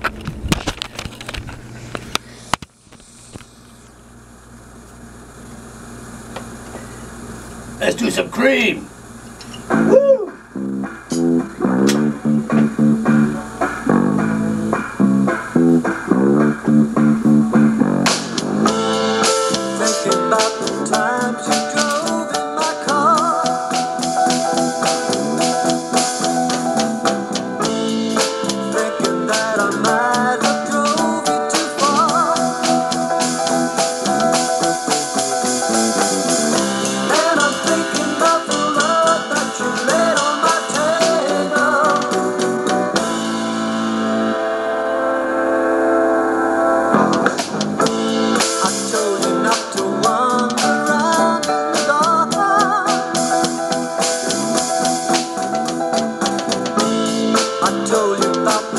Let's do some cream. Woo! Thinking about the times you drove in my car. Thinking that I might have drove you too far. And I'm thinking of the love that you laid on my table. I told you not to wander around in the dark. I told you about